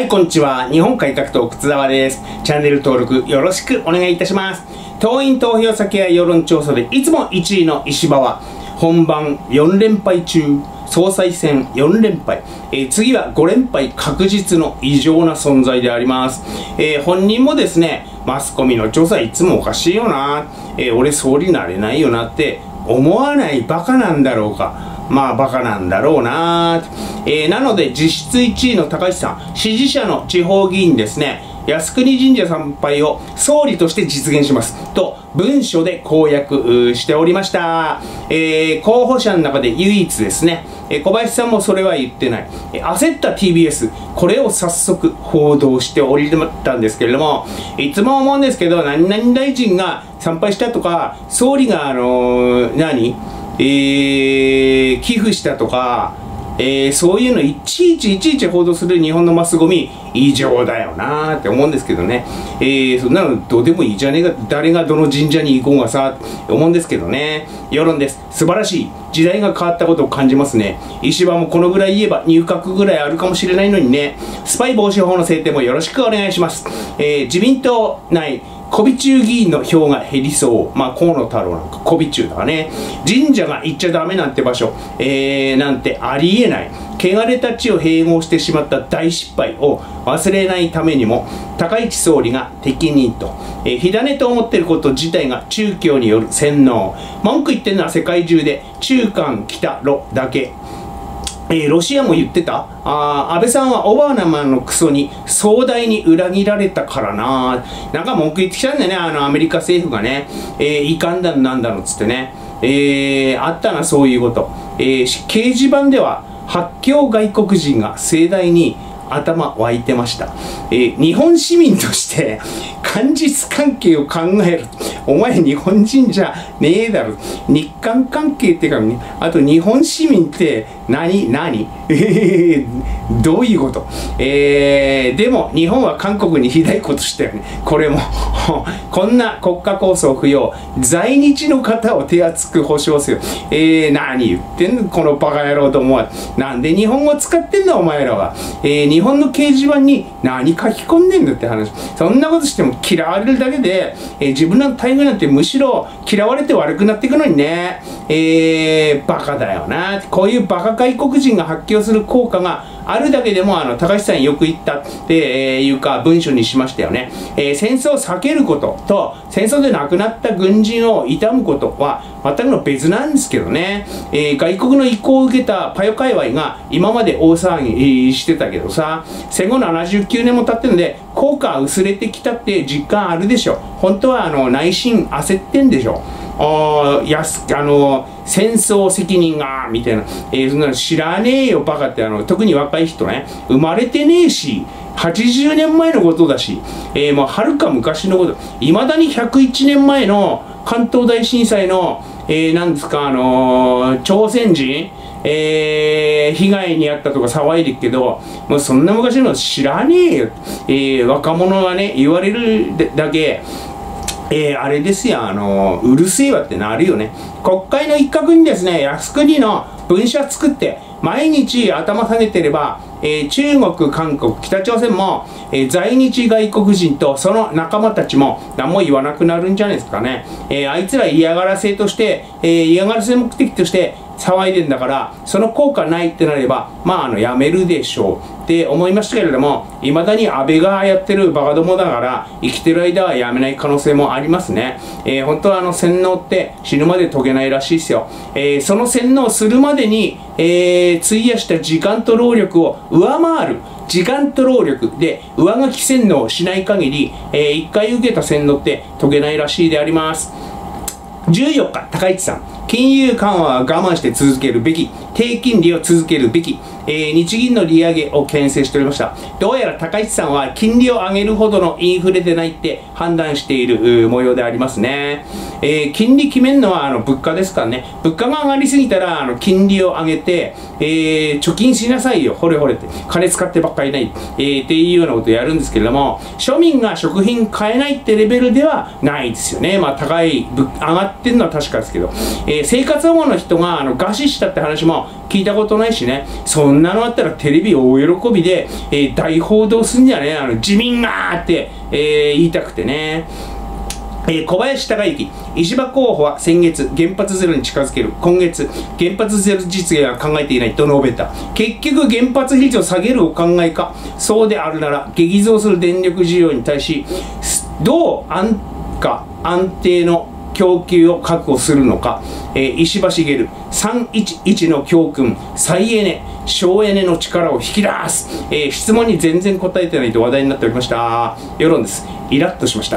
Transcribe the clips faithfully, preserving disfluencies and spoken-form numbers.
はい、こんにちは。日本改革党靴沢です。チャンネル登録よろしくお願いいたします。党員投票先や世論調査でいつもいちいの石破は本番よん連敗中、総裁選よん連敗、えー、次はご連敗確実の異常な存在であります。えー、本人もですね、マスコミの調査いつもおかしいよな、えー、俺総理になれないよなって思わないバカなんだろうか。まあバカなんだろうな、えー、なので実質いちいの高市さん、支持者の地方議員ですね、靖国神社参拝を総理として実現しますと文書で公約しておりました。えー、候補者の中で唯一ですね、えー、小林さんもそれは言ってない、えー、焦った ティービーエス、 これを早速報道しておりたんですけれども、いつも思うんですけど、何々大臣が参拝したとか、総理があのー、何えー、寄付したとか、えー、そういうのいちいちいちいち報道する日本のマスゴミ異常だよなーって思うんですけどね、えー、そんなのどうでもいいじゃねえか、誰がどの神社に行こうがさって思うんですけどね。世論です。素晴らしい時代が変わったことを感じますね。石破もこのぐらい言えば入閣ぐらいあるかもしれないのにね。スパイ防止法の制定もよろしくお願いします。えー、自民党内小尾中議員の票が減りそう。まあ、河野太郎なんか小尾中だからね。神社が行っちゃダメなんて場所、えー、なんてありえない。汚れた地を併合してしまった大失敗を忘れないためにも、高市総理が適任と。えー、火種と思っていること自体が中共による洗脳。文句言ってるのは世界中で中韓北ロだけ。えー、ロシアも言ってた。あ安倍さんはオバマのクソに壮大に裏切られたからな。なんか文句言ってきたんだよね、あのアメリカ政府がね。えー、いかんだのなんだのっつってね。えー、あったな、そういうこと。えー、掲示板では、発狂外国人が盛大に頭湧いてました。えー、日本市民として韓日関係を考える。お前日本人じゃねえだろ。日韓関係っていうかね、あと日本市民って何何どういうこと、えー、でも日本は韓国にひどいことしたよね。これもこんな国家構想不要、在日の方を手厚く保障せよ。えー、何言ってんのこのバカ野郎と思わなんで日本語使ってんだお前らは。えー、日本の掲示板に何書き込んでんだって話。そんなことしても嫌われるだけで、えー、自分の待遇なんてむしろ嫌われて悪くなっていくのにね。えー、バカだよな。こういうバカ外国人が発狂する効果があるだけでも、あの高橋さんよく言ったっていうか文書にしましたよね。えー、戦争を避けることと戦争で亡くなった軍人を悼むことは全くの別なんですけどね。えー、外国の意向を受けたパヨ界隈が今まで大騒ぎしてたけどさ、戦後ななじゅうきゅうねんも経ってるんで効果は薄れてきたって実感あるでしょ。本当はあの内心焦ってんでしょ。あやすあの戦争責任がみたいな、えー、そんなの知らねえよバカって、あの特に若い人ね、生まれてねえしはちじゅうねんまえのことだし、えー、もうはるか昔のこと、いまだにひゃくいちねんまえの関東大震災の、えー、なんですか、あのー、朝鮮人、えー、被害に遭ったとか騒いでるけど、もうそんな昔の知らねえよ、えー、若者がね言われるだけ。えー、あれですよ、あのー、うるせえわってなるよね。国会の一角にですね、靖国の文書作って毎日頭下げてれば、えー、中国、韓国、北朝鮮も、えー、在日外国人とその仲間たちも何も言わなくなるんじゃないですかね。えー、あいつら嫌がらせとして、えー、嫌がらせ目的として騒いでんだから、その効果ないってなれば、まあ、あの、やめるでしょうって思いましたけれども、いまだに安倍がやってるバカどもだから、生きてる間はやめない可能性もありますね。えー、本当はあの、洗脳って死ぬまで解けないらしいですよ。えー、その洗脳するまでに、えー、費やした時間と労力を上回る、時間と労力で上書き洗脳をしない限り、えー、いっかい受けた洗脳って解けないらしいであります。じゅうよっか、高市さん。金融緩和は我慢して続けるべき。低金利を続けるべき。えー、日銀の利上げを牽制しておりました。どうやら高市さんは金利を上げるほどのインフレでないって判断している模様でありますね。えー、金利決めるのはあの物価ですからね。物価が上がりすぎたらあの金利を上げて、えー、貯金しなさいよ、ほれほれって。金使ってばっかりない。えー、っていうようなことをやるんですけれども、庶民が食品買えないってレベルではないですよね。まあ高い、上がってるのは確かですけど、えーー、生活保護の人があの餓死したって話も聞いたことないしね、そんなのあったらテレビ大喜びで、えー、大報道すんじゃねえ、あの自民がーって、えー、言いたくてね。えー、小林孝之、石破候補は先月、原発ゼロに近づける、今月、原発ゼロ実現は考えていないと述べた。結局、原発比率を下げるお考えか、そうであるなら、激増する電力需要に対し、どう安価、安定の供給を確保するのか、えー、石破茂、さんいちいちの教訓、再エネ、省エネの力を引き出す、えー、質問に全然答えてないと話題になっておりました。世論です。イラッとしました。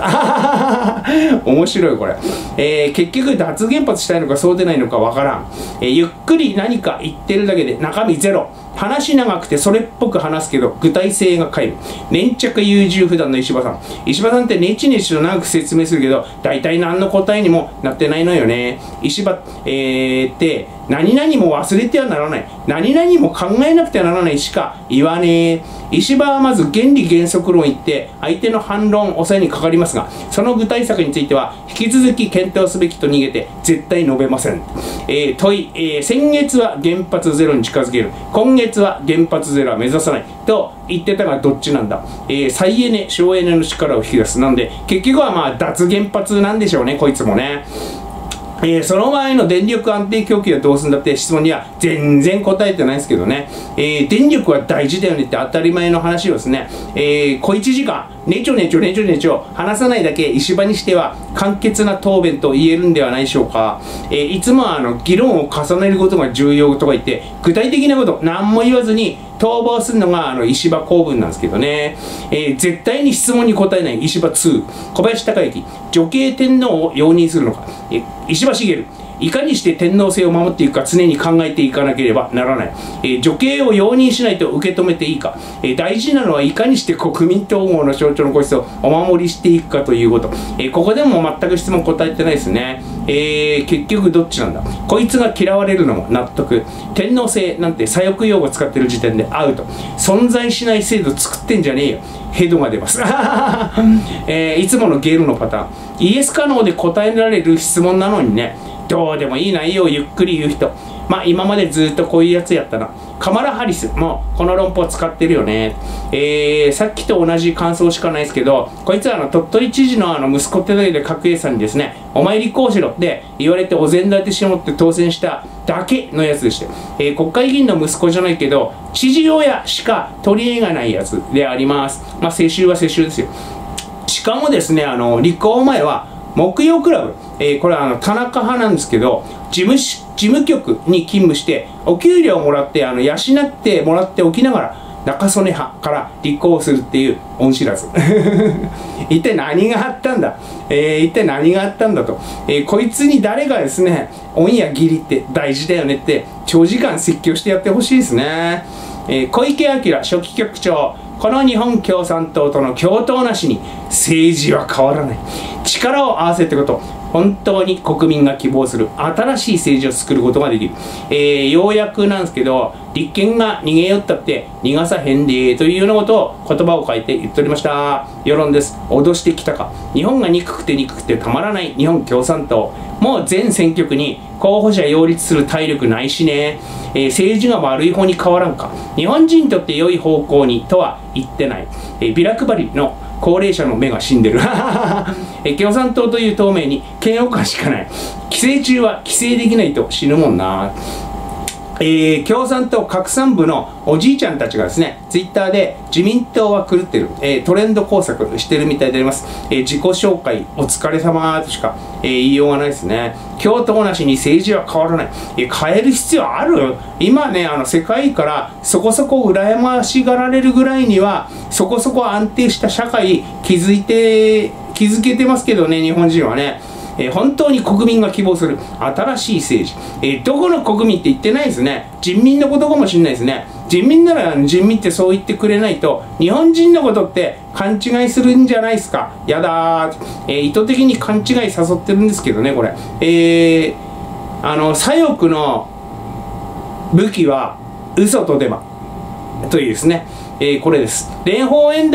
面白いこれ。えー、結局脱原発したいのかそうでないのかわからん。えー、ゆっくり何か言ってるだけで中身ゼロ。話長くてそれっぽく話すけど具体性が皆無。粘着優柔不断の石破さん。石破さんってネチネチと長く説明するけど大体何の答えにもなってないのよね。石破、えー、って何々も忘れてはならない。何々も考えなくてはならないしか言わねえ。石破はまず原理原則論言って相手の反論を抑えにかかりますが、その具体策については引き続き検討すべきと逃げて絶対述べません。えー、問い、えー、先月は原発ゼロに近づける、今月は原発ゼロは目指さないと言ってたがどっちなんだ。えー、再エネ省エネの力を引き出す。なんで結局はまあ脱原発なんでしょうね、こいつもね。えー、その前の電力安定供給はどうするんだって質問には全然答えてないですけどね、えー、電力は大事だよねって当たり前の話をですね、えー、小いちじかんねちょねちょねちょねちょ話さないだけ石破にしては簡潔な答弁と言えるんではないでしょうか。えー、いつもはあの議論を重ねることが重要とか言って具体的なこと何も言わずに逃亡するのがあの石破公文なんですけどね、えー、絶対に質問に答えない石破に、小林孝之、女系天皇を容認するのか、えー、石破茂、いかにして天皇制を守っていくか常に考えていかなければならない。えー、女系を容認しないと受け止めていいか、えー、大事なのはいかにして国民統合の象徴の個室をお守りしていくかということ。えー、ここでも全く質問答えてないですね。えー、結局どっちなんだ。こいつが嫌われるのも納得。天皇制なんて左翼用語使ってる時点でアウト。存在しない制度作ってんじゃねえよ。ヘドが出ます、えー、いつものゲルのパターン。イエス可能で答えられる質問なのにね、どうでもいい内容をゆっくり言う人。まあ今までずっとこういうやつやったな。カマラ・ハリスもこの論法を使ってるよね。えー、さっきと同じ感想しかないですけど、こいつはあの鳥取知事のあの息子ってだけで角栄さんにですね、お前立候補しろって言われてお膳立てしようって当選しただけのやつでして、えー、国会議員の息子じゃないけど知事親しか取り柄がないやつであります。まあ世襲は世襲ですよ。しかもですね、あの立候補前は木曜クラブ、えー、これはあの田中派なんですけど、事務事務局に勤務してお給料をもらってあの養ってもらっておきながら中曽根派から立候補するっていう恩知らず一体何があったんだ、えー、一体何があったんだと、えー、こいつに誰がですね恩や義理って大事だよねって長時間説教してやってほしいですね。えー、小池晃書記局長、この日本共産党との共闘なしに政治は変わらない。力を合わせてこと、本当に国民が希望する新しい政治を作ることができる。えー、ようやくなんですけど、立憲が逃げよったって逃がさへんでというようなことを言葉を書いて言っておりました。世論です。脅してきたか。日本が憎くて憎くてたまらない日本共産党。もう全選挙区に候補者擁立する体力ないしね。えー、政治が悪い方に変わらんか。日本人にとって良い方向にとは言ってない。えー、ビラ配りの高齢者の目が死んでるえ共産党という党名に嫌悪感しかない。寄生虫は寄生できないと死ぬもんな。えー、共産党拡散部のおじいちゃんたちがですね、ツイッターで自民党は狂ってる、えー、トレンド工作してるみたいであります。えー、自己紹介お疲れ様としか、えー、言いようがないですね。共闘なしに政治は変わらない。えー、変える必要ある？今ね、あの世界からそこそこ羨ましがられるぐらいにはそこそこ安定した社会築いて築けてますけどね、日本人はね。えー、本当に国民が希望する新しい政治、えー、どこの国民って言ってないですね。人民のことかもしれないですね。人民なら人民ってそう言ってくれないと日本人のことって勘違いするんじゃないですか。やだー、えー、意図的に勘違い誘ってるんですけどね、これ。えー、あの左翼の武器は嘘とデマというですね、えー、これです。連邦演壇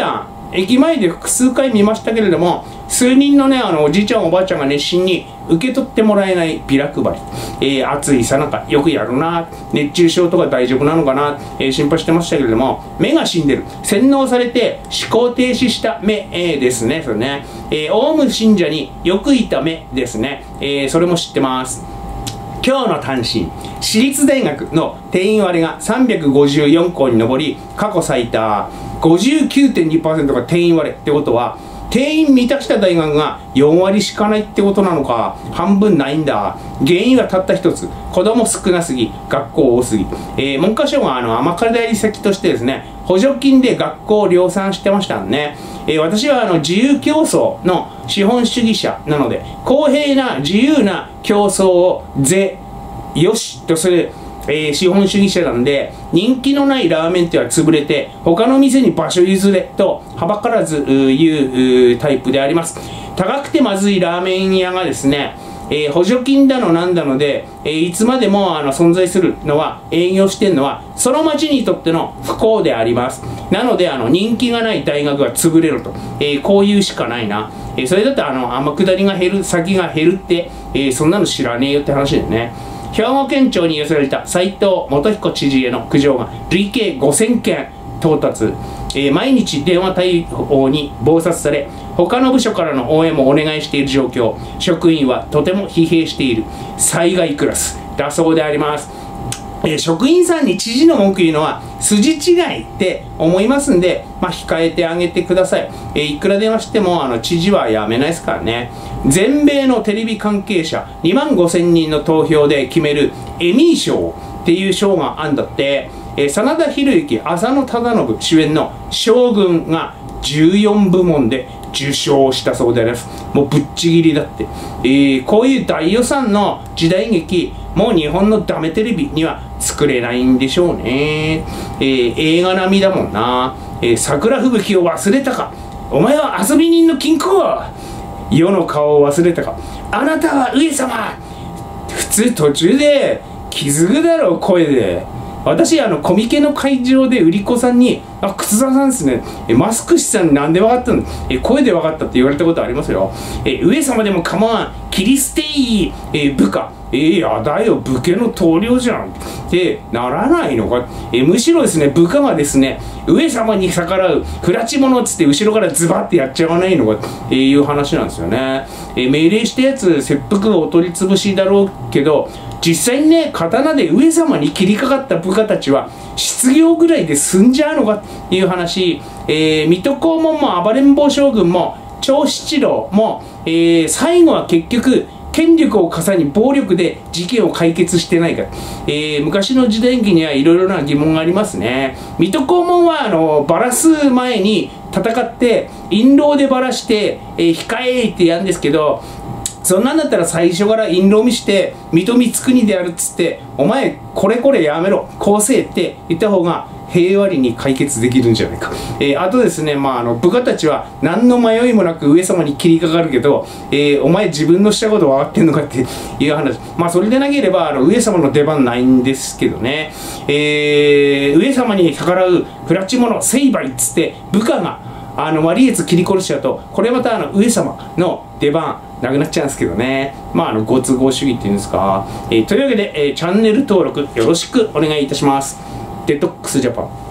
駅前で複数回見ましたけれども、数人のね、あの、おじいちゃんおばあちゃんが熱心に受け取ってもらえないビラ配り。えー、暑いさなか、よくやるな、熱中症とか大丈夫なのかな、えー、心配してましたけれども、目が死んでる。洗脳されて思考停止した目、えー、ですね、それね。えー、オウム信者によくいた目ですね。えー、それも知ってます。今日の単身、私立大学の定員割れがさんびゃくごじゅうよんこうに上り、過去最多 ごじゅうきゅうてんにパーセント が定員割れってことは、定員満たした大学がよんわりしかないってことなのか、半分ないんだ。原因はたった一つ、子供少なすぎ、学校多すぎ。えー、文科省があの天下り先としてですね、補助金で学校を量産してましたんね。えー、私はあの自由競争の資本主義者なので、公平な自由な競争を是よしとする、えー、資本主義者なんで、人気のないラーメン店は潰れて他の店に場所譲れとはばからず言うタイプであります。高くてまずいラーメン屋がですね、えー、補助金だのなんだので、えー、いつまでもあの存在するのは、営業してるのはその町にとっての不幸であります。なのであの人気がない大学が潰れると、えー、こういうしかないな。えー、それだとあの天下りが減る、先が減るって、えー、そんなの知らねえよって話だよね。兵庫県庁に寄せられた斉藤元彦知事への苦情が累計ごせんけん到達、えー、毎日電話対応に忙殺され、他の部署からの応援もお願いしている状況、職員はとても疲弊している災害クラスだそうであります。えー、職員さんに知事の文句言うのは筋違いって思いますんで、まあ、控えてあげてください。えー、いくら電話してもあの知事は辞めないですからね。全米のテレビ関係者にまんごせんにんの投票で決めるエミー賞っていう賞があんだって、えー、真田広之、浅野忠信主演の将軍がじゅうよんぶもんで受賞したそうであります。もうぶっちぎりだって、えー、こういう大予算の時代劇、もう日本のダメテレビには作れないんでしょうね。えー、映画並みだもんな。えー、桜吹雪を忘れたか、お前は遊び人の金庫、世の顔を忘れたか、あなたは上様。普通途中で気づくだろう、声で。私あのコミケの会場で売り子さんに「あ、靴沢さんですね、えマスク師さんなんで分かったの、え声で分かった」って言われたことありますよ。え上様でも構わん、切り捨ていい、え部下、えー、やだよ、武家の棟梁じゃんってならないのか。えむしろですね、部下がですね、上様に逆らう不埒者っつって後ろからズバってやっちゃわないのかっていう話なんですよね。え命令したやつ切腹お取り潰しだろうけど、実際にね、刀で上様に切りかかった部下たちは失業ぐらいで済んじゃうのかっていう話。えー、水戸黄門も暴れん坊将軍も長七郎も、えー、最後は結局権力をかさに暴力で事件を解決してないから、えー、昔の時代劇にはいろいろな疑問がありますね。水戸黄門はあのバラす前に戦って印籠でバラして、えー、控えってやるんですけど、そんなんだったら最初から印籠見して水戸光圀であるっつって、お前これこれやめろこうせえって言った方が平和裏に解決できるんじゃないか。えー、あとですね、まあ、あの部下たちは何の迷いもなく上様に切りかかるけど、えー、お前自分のしたこと分かってんのかっていう話。まあそれでなければあの上様の出番ないんですけどね。えー、上様に逆らう不埒者成敗っつって部下があの割り悦切り殺しちゃうと、これまたあの上様の出番なくなっちゃうんですけどね。まああのご都合主義っていうんですか。えー、というわけで、えー、チャンネル登録よろしくお願いいたします。デトックスジャパン。